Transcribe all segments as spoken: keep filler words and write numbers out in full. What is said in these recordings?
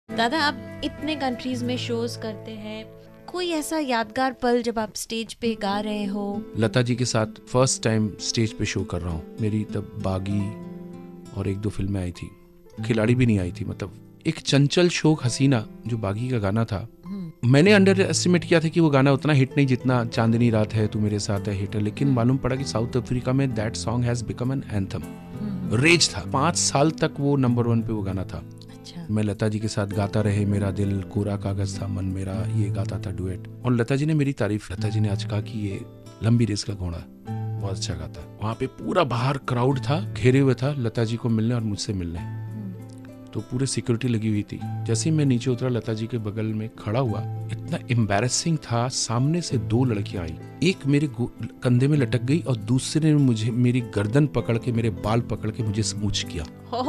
दादा, आप इतने कंट्रीज में शोज करते हैं, कोई ऐसा यादगार पल जब आप स्टेज पे गा रहे हो? लता जी के साथ फर्स्ट टाइम स्टेज पे शो कर रहा हूँ। मेरी तब बागी और एक दो फिल्में आई थी, खिलाड़ी भी नहीं आई थी। मतलब एक चंचल शोक हसीना जो बागी का गाना था, मैंने अंडर एस्टिमेट किया था कि वो गाना उतना हिट नहीं जितना चांदनी रात है तू मेरे साथ है हिट है, लेकिन मालूम पड़ा कि साउथ अफ्रीका में that song has become an anthem. रेज था, पांच साल तक वो नंबर वन पे वो गाना था। अच्छा। मैं लता जी के साथ गाता रहे मेरा दिल, कोरा कागज था मन मेरा, ये गाता था डुएट। और लता जी ने मेरी तारीफ, लता जी ने आज कहा कि ये लंबी रेस का घोड़ा बहुत अच्छा गाता है। वहां पे पूरा बाहर क्राउड था, घेरे हुए था लता जी को मिलने और मुझसे मिलने, तो पूरे सिक्योरिटी लगी हुई थी। जैसे ही मैं नीचे उतरा, लता जी के बगल में खड़ा हुआ, इतना एम्बैरेसिंग था। सामने से दो लड़कियां आई, एक मेरे कंधे में लटक गई और दूसरे ने मुझे मेरी गर्दन पकड़ के, मेरे बाल पकड़ के मुझे स्मूच किया।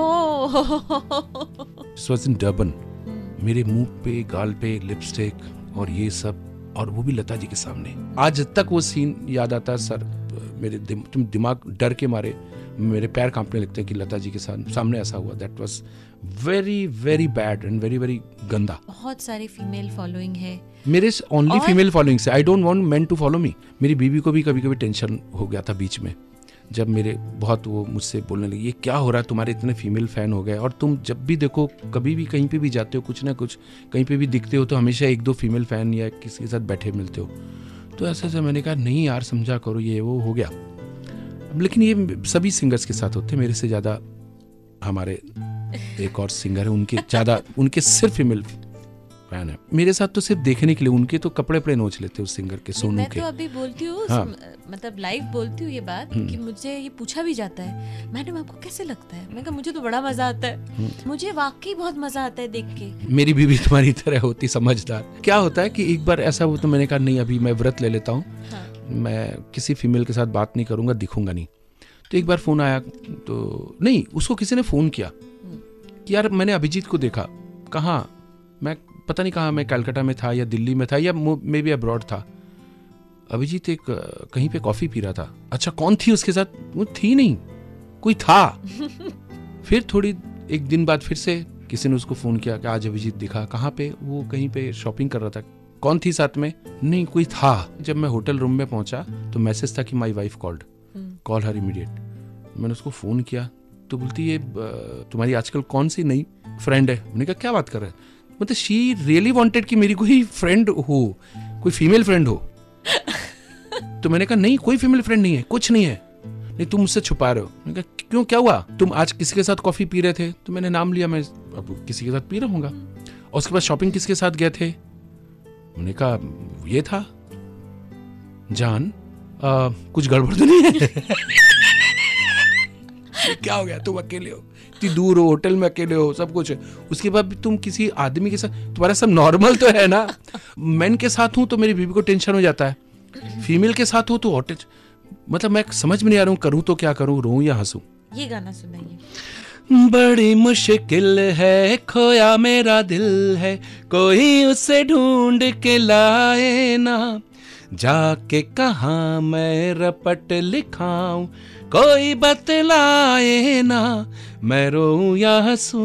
डर्बन, मेरे मुंह पे, गाल पे लिपस्टिक और ये सब, और वो भी लता जी के सामने। आज तक वो सीन याद आता है सर। मेरे दिम, तुम दिमाग डर के मारे मेरे पैर कांपने लगते हैं कि लता जी के साथ सामने ऐसा हुआ। That was very very bad and very very गंदा। बहुत सारी फीमेल फॉलोइंग है मेरे, ओनली फीमेल फॉलोइंग से। I don't want men to follow me. मेरी बीवी को भी कभी कभी टेंशन हो गया था बीच में, जब मेरे बहुत वो मुझसे बोलने लगी, ये क्या हो रहा है, तुम्हारे इतने फीमेल फैन हो गए और तुम जब भी देखो, कभी भी कहीं पे भी जाते हो, कुछ ना कुछ कहीं पे भी दिखते हो तो हमेशा एक दो फीमेल फैन या किसी के साथ बैठे मिलते हो। तो ऐसा से मैंने कहा नहीं यार, समझा करो, ये वो हो गया। लेकिन ये सभी सिंगर्स के साथ होते हैं। मेरे से ज़्यादा हमारे एक और सिंगर है, उनके ज़्यादा, उनके सिर्फ फीमेल फैन है। मेरे साथ तो सिर्फ देखने के लिए, उनके तो कपड़े पड़े नोच लेते उस सिंगर के, सोनू मैं के। तो अभी बोलती हूँ, हाँ। मतलब लाइव बोलती हूँ ये बात कि मुझे ये पूछा भी जाता है, मैडम आपको कैसे लगता है? मैं कहा मुझे तो बड़ा मजा आता है, मुझे वाकई बहुत मजा आता है देख के। मेरी बीवी तुम्हारी तरह होती, समझदार। क्या होता है कि एक बार ऐसा हो तो मैंने कहा नहीं, अभी मैं व्रत ले लेता हूँ, हाँ। मैं किसी फीमेल के साथ बात नहीं करूंगा, दिखूंगा नहीं। तो एक बार फोन आया, तो नहीं, उसको किसी ने फोन किया कि यार मैंने अभिजीत को देखा। कहाँ? मैं पता नहीं कहाँ, मैं कलकत्ता में था या दिल्ली में था या मे बी अब्रॉड था। अभिजीत एक कहीं पे कॉफी पी रहा था। अच्छा, कौन थी उसके साथ? वो थी नहीं, कोई था। फिर थोड़ी एक दिन बाद फिर से किसी ने उसको फोन किया कि आज अभिजीत दिखा। कहाँ पे? वो कहीं पे शॉपिंग कर रहा था। कौन थी साथ में? नहीं, कोई था। जब मैं होटल रूम में पहुंचा तो मैसेज था कि my wife called, call her immediate. मैंने उसको फोन किया तो बोलती है तुम्हारी आजकल कौन सी नई फ्रेंड है? मैंने कहा क्या बात कर रहे हैं? मतलब शी रियली वांटेड कि मेरी कोई फ्रेंड हो, कोई फीमेल फ्रेंड हो। तो मैंने कहा नहीं, कोई फीमेल फ्रेंड नहीं है, कुछ नहीं है। नहीं, तुम मुझसे छुपा रहे हो। मैंने कहा क्यों, क्या हुआ? तुम आज किसी के साथ कॉफी पी रहे थे? तो मैंने नाम लिया, मैं अब किसी के साथ पी रहा हूँगा। और उसके बाद शॉपिंग किसके साथ गए थे? मैंने कहा ये था। जान, आ, कुछ गड़बड़ तो नहीं है? क्या हो गया, तुम अकेले हो, इतनी दूर हो, होटल में अकेले हो, सब कुछ है। उसके बाद भी तुम किसी आदमी के साथ, तुम्हारा सब नॉर्मल तो है ना? मैन के साथ हूं तो मेरी बीवी को टेंशन हो जाता है, फीमेल के साथ हो तो और मतलब मैं समझ में नहीं आ रहा हूँ, करूँ तो क्या करूँ, रोऊं या हंसूं? ये गाना सुनाइए। बड़ी मुश्किल है, खोया मेरा दिल है, कोई उसे ढूंढ के लाए ना, जाके कहाँ मैं रपट लिखाऊं, कोई बतलाए ना, मैं रोऊं या हंसूं,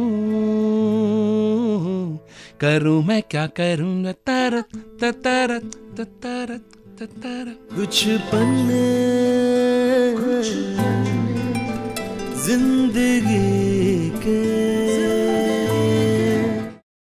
करूं मैं क्या करूं, तरत तरत तरत तरत। कुछ पन्ने जिंदगी के